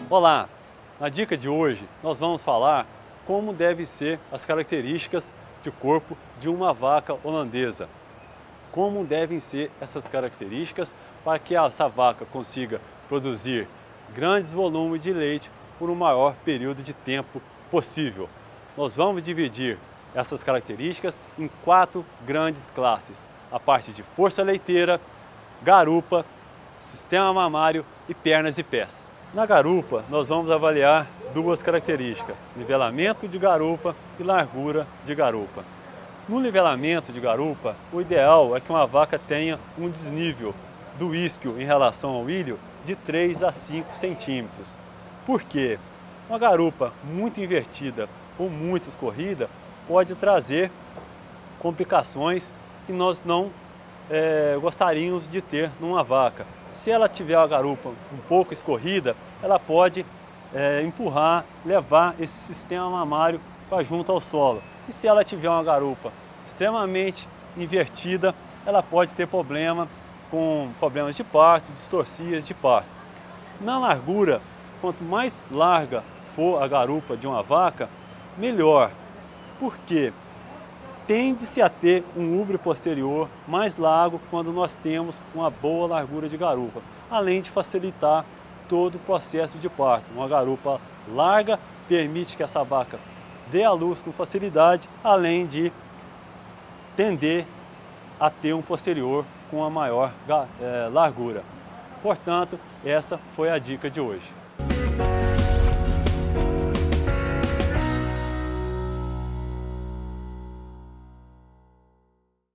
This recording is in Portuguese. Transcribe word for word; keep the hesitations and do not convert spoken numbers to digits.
Olá! Na dica de hoje nós vamos falar como devem ser as características de corpo de uma vaca holandesa. Como devem ser essas características para que essa vaca consiga produzir grandes volumes de leite por um maior período de tempo possível. Nós vamos dividir essas características em quatro grandes classes: a parte de força leiteira, garupa, sistema mamário e pernas e pés. Na garupa, nós vamos avaliar duas características: nivelamento de garupa e largura de garupa. No nivelamento de garupa, o ideal é que uma vaca tenha um desnível do isquio em relação ao ilho de três a cinco centímetros. Por quê? Uma garupa muito invertida ou muito escorrida pode trazer complicações que nós não é, gostaríamos de ter numa vaca. Se ela tiver a garupa um pouco escorrida, ela pode é, empurrar, levar esse sistema mamário para junto ao solo. E se ela tiver uma garupa extremamente invertida, ela pode ter problema com problemas de parto, distorcias de parto. Na largura, quanto mais larga for a garupa de uma vaca, melhor. Por quê? Tende-se a ter um úbrio posterior mais largo quando nós temos uma boa largura de garupa, além de facilitar todo o processo de parto. Uma garupa larga permite que essa vaca dê à luz com facilidade, além de tender a ter um posterior com a maior é, largura. Portanto, essa foi a dica de hoje.